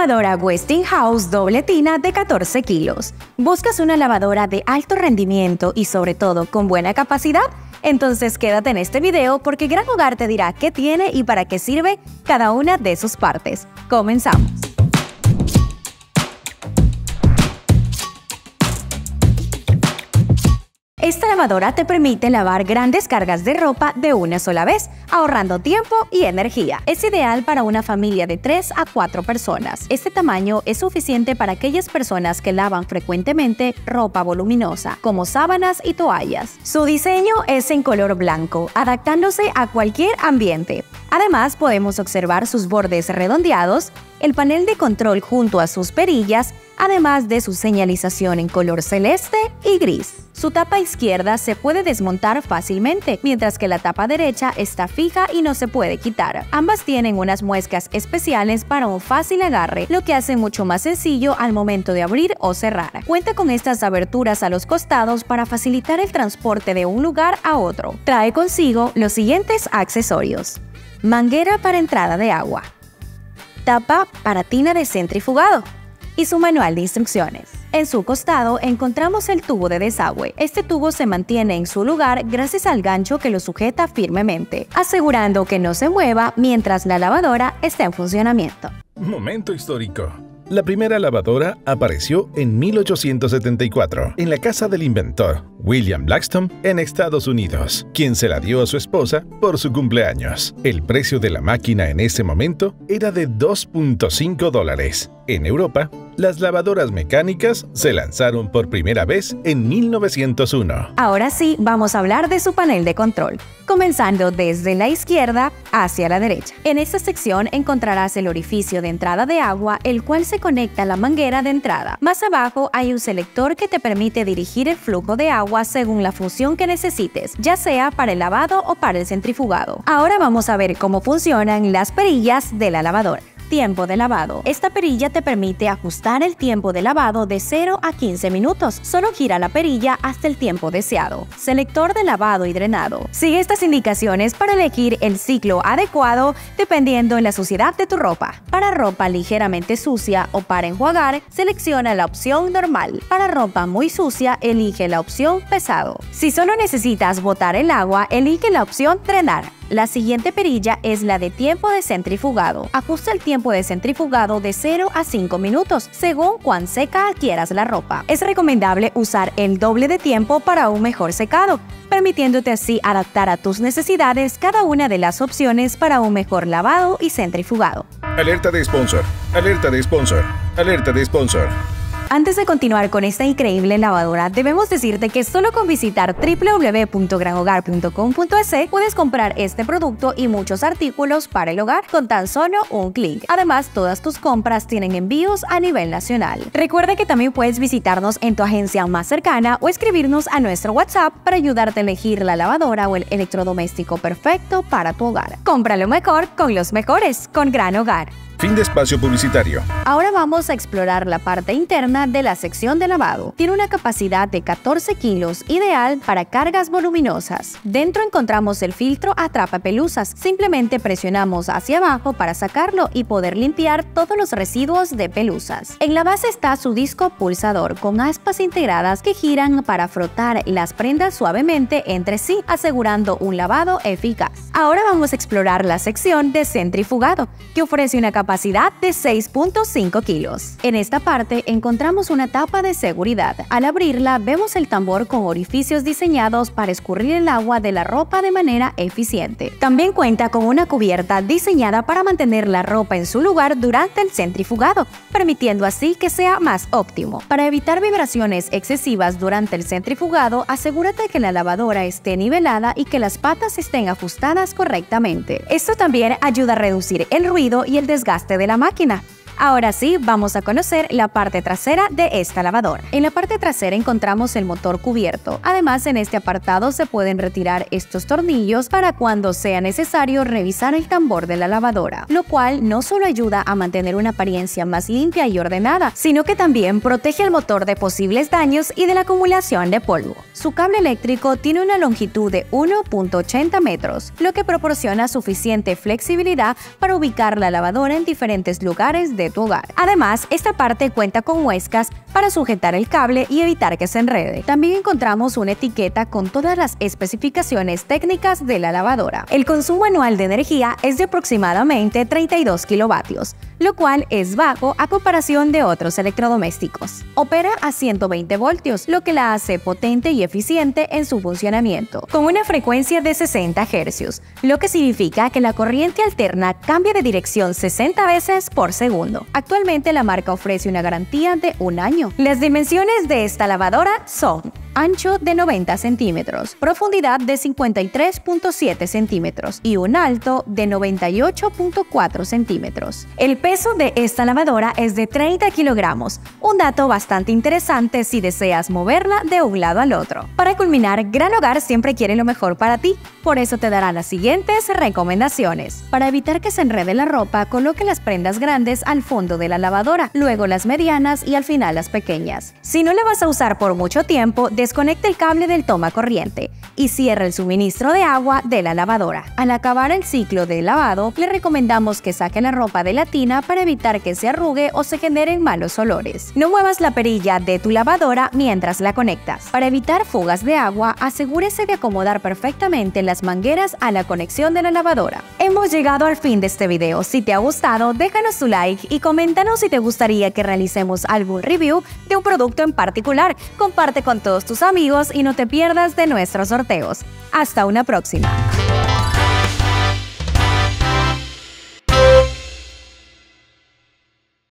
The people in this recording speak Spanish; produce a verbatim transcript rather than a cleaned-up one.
Lavadora Westinghouse doble tina de catorce kilos. ¿Buscas una lavadora de alto rendimiento y sobre todo con buena capacidad? Entonces quédate en este video porque Gran Hogar te dirá qué tiene y para qué sirve cada una de sus partes. Comenzamos. Esta lavadora te permite lavar grandes cargas de ropa de una sola vez, ahorrando tiempo y energía. Es ideal para una familia de tres a cuatro personas. Este tamaño es suficiente para aquellas personas que lavan frecuentemente ropa voluminosa, como sábanas y toallas. Su diseño es en color blanco, adaptándose a cualquier ambiente. Además, podemos observar sus bordes redondeados, el panel de control junto a sus perillas, además de su señalización en color celeste y gris. Su tapa izquierda se puede desmontar fácilmente, mientras que la tapa derecha está fija y no se puede quitar. Ambas tienen unas muescas especiales para un fácil agarre, lo que hace mucho más sencillo al momento de abrir o cerrar. Cuenta con estas aberturas a los costados para facilitar el transporte de un lugar a otro. Trae consigo los siguientes accesorios: manguera para entrada de agua, tapa para tina de centrifugado y su manual de instrucciones. En su costado encontramos el tubo de desagüe. Este tubo se mantiene en su lugar gracias al gancho que lo sujeta firmemente, asegurando que no se mueva mientras la lavadora está en funcionamiento. Momento histórico. La primera lavadora apareció en mil ochocientos setenta y cuatro en la casa del inventor William Blackstone en Estados Unidos, quien se la dio a su esposa por su cumpleaños. El precio de la máquina en ese momento era de dos punto cinco dólares. En Europa, las lavadoras mecánicas se lanzaron por primera vez en mil novecientos uno. Ahora sí, vamos a hablar de su panel de control, comenzando desde la izquierda hacia la derecha. En esta sección encontrarás el orificio de entrada de agua, el cual se conecta a la manguera de entrada. Más abajo hay un selector que te permite dirigir el flujo de agua según la función que necesites, ya sea para el lavado o para el centrifugado. Ahora vamos a ver cómo funcionan las perillas de la lavadora. Tiempo de lavado. Esta perilla te permite ajustar el tiempo de lavado de cero a quince minutos. Solo gira la perilla hasta el tiempo deseado. Selector de lavado y drenado. Sigue estas indicaciones para elegir el ciclo adecuado dependiendo de la suciedad de tu ropa. Para ropa ligeramente sucia o para enjuagar, selecciona la opción normal. Para ropa muy sucia, elige la opción pesado. Si solo necesitas botar el agua, elige la opción drenar. La siguiente perilla es la de tiempo de centrifugado. Ajusta el tiempo de centrifugado de cero a cinco minutos, según cuán seca quieras la ropa. Es recomendable usar el doble de tiempo para un mejor secado, permitiéndote así adaptar a tus necesidades cada una de las opciones para un mejor lavado y centrifugado. Alerta de sponsor, alerta de sponsor, alerta de sponsor. Antes de continuar con esta increíble lavadora, debemos decirte que solo con visitar w w w punto gran hogar punto com punto es puedes comprar este producto y muchos artículos para el hogar con tan solo un clic. Además, todas tus compras tienen envíos a nivel nacional. Recuerda que también puedes visitarnos en tu agencia más cercana o escribirnos a nuestro WhatsApp para ayudarte a elegir la lavadora o el electrodoméstico perfecto para tu hogar. Compra lo mejor con los mejores con Gran Hogar. Fin de espacio publicitario. Ahora vamos a explorar la parte interna de la sección de lavado. Tiene una capacidad de catorce kilos, ideal para cargas voluminosas. Dentro encontramos el filtro atrapapelusas. Simplemente presionamos hacia abajo para sacarlo y poder limpiar todos los residuos de pelusas. En la base está su disco pulsador con aspas integradas que giran para frotar las prendas suavemente entre sí, asegurando un lavado eficaz. Ahora vamos a explorar la sección de centrifugado, que ofrece una capacidad capacidad de seis punto cinco kilos. En esta parte encontramos una tapa de seguridad. Al abrirla vemos el tambor con orificios diseñados para escurrir el agua de la ropa de manera eficiente. También cuenta con una cubierta diseñada para mantener la ropa en su lugar durante el centrifugado, permitiendo así que sea más óptimo. Para evitar vibraciones excesivas durante el centrifugado, asegúrate que la lavadora esté nivelada y que las patas estén ajustadas correctamente. Esto también ayuda a reducir el ruido y el desgaste de la máquina. Ahora sí, vamos a conocer la parte trasera de esta lavadora. En la parte trasera encontramos el motor cubierto. Además, en este apartado se pueden retirar estos tornillos para cuando sea necesario revisar el tambor de la lavadora, lo cual no solo ayuda a mantener una apariencia más limpia y ordenada, sino que también protege el motor de posibles daños y de la acumulación de polvo. Su cable eléctrico tiene una longitud de uno punto ochenta metros, lo que proporciona suficiente flexibilidad para ubicar la lavadora en diferentes lugares de tu hogar. Además, esta parte cuenta con muescas para sujetar el cable y evitar que se enrede. También encontramos una etiqueta con todas las especificaciones técnicas de la lavadora. El consumo anual de energía es de aproximadamente treinta y dos kilovatios, lo cual es bajo a comparación de otros electrodomésticos. Opera a ciento veinte voltios, lo que la hace potente y eficiente en su funcionamiento, con una frecuencia de sesenta hercios, lo que significa que la corriente alterna cambia de dirección sesenta veces por segundo. Actualmente la marca ofrece una garantía de un año. Las dimensiones de esta lavadora son: ancho de noventa centímetros, profundidad de cincuenta y tres punto siete centímetros y un alto de noventa y ocho punto cuatro centímetros. El peso de esta lavadora es de treinta kilogramos, un dato bastante interesante si deseas moverla de un lado al otro. Para culminar, Gran Hogar siempre quiere lo mejor para ti, por eso te dará las siguientes recomendaciones. Para evitar que se enrede la ropa, coloque las prendas grandes al fondo de la lavadora, luego las medianas y al final las pequeñas. Si no la vas a usar por mucho tiempo, desconecte el cable del toma corriente y cierre el suministro de agua de la lavadora. Al acabar el ciclo de lavado, le recomendamos que saque la ropa de la tina para evitar que se arrugue o se generen malos olores. No muevas la perilla de tu lavadora mientras la conectas. Para evitar fugas de agua, asegúrese de acomodar perfectamente las mangueras a la conexión de la lavadora. Hemos llegado al fin de este video. Si te ha gustado, déjanos tu like y coméntanos si te gustaría que realicemos algún review de un producto en particular. Comparte con todos tus amigos y no te pierdas de nuestros sorteos. Hasta una próxima.